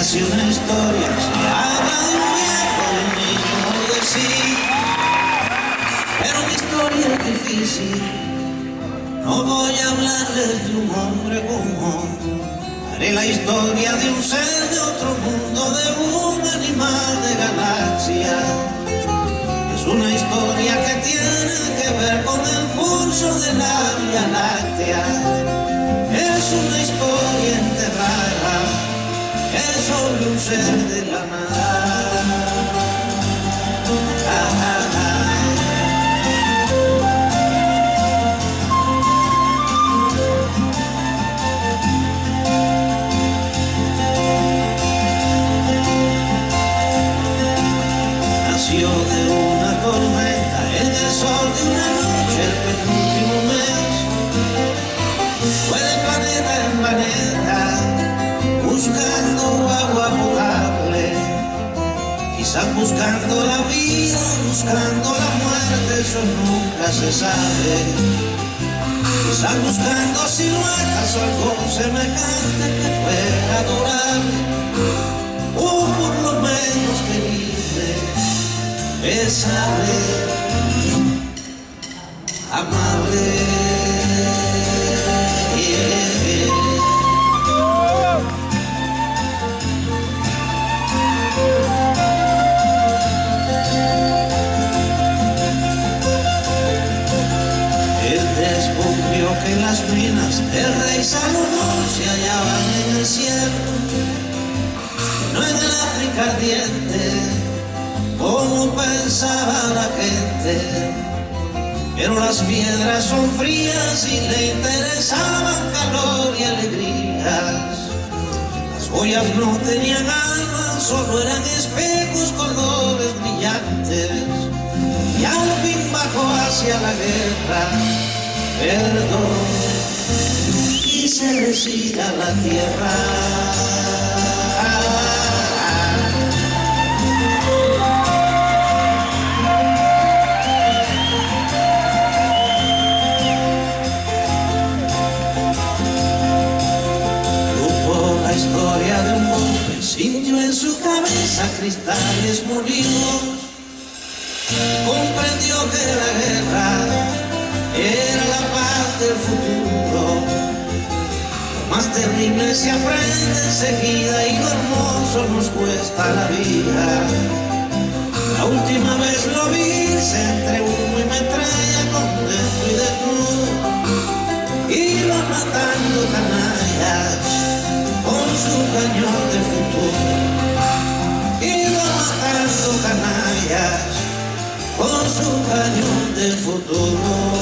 hace una historia, se habla de un viejo, de un niño, de sí. Pero mi historia es difícil, no voy a hablarles de un hombre común. Haré la historia de un ser de otro mundo, de un animal de galaxia. Es una historia que tiene que ver con el pulso de la Vía Láctea. Es una historia enterrada, es sobre un ser de la nada. Nació de una tormenta, en el sol de una noche, el penúltimo mes. Fue de planeta en planeta, buscando agua potable, quizás buscando la vida, buscando la muerte, eso nunca se sabe. Quizás buscando siluetas o algo semejante que fuera adorable, o por lo menos querible, besable, amable. Que las minas del rey Salomón se hallaban en el cielo, no en el África ardiente, como pensaba la gente. Pero las piedras son frías y le interesaban calor y alegrías. Las joyas no tenían alma, solo eran espejos, colores brillantes. Y al fin bajó hacia la guerra, perdón, y se resira la tierra. Supo la historia de un hombre, sintió en su cabeza cristales molidos, comprendió que la guerra era la paz del futuro. Lo más terrible se aprende enseguida y lo hermoso nos cuesta la vida. La última vez lo vi entre humo y metralla, contento y desnudo. Iba matando canallas con su cañón de futuro. Iba matando canallas con su cañón de futuro.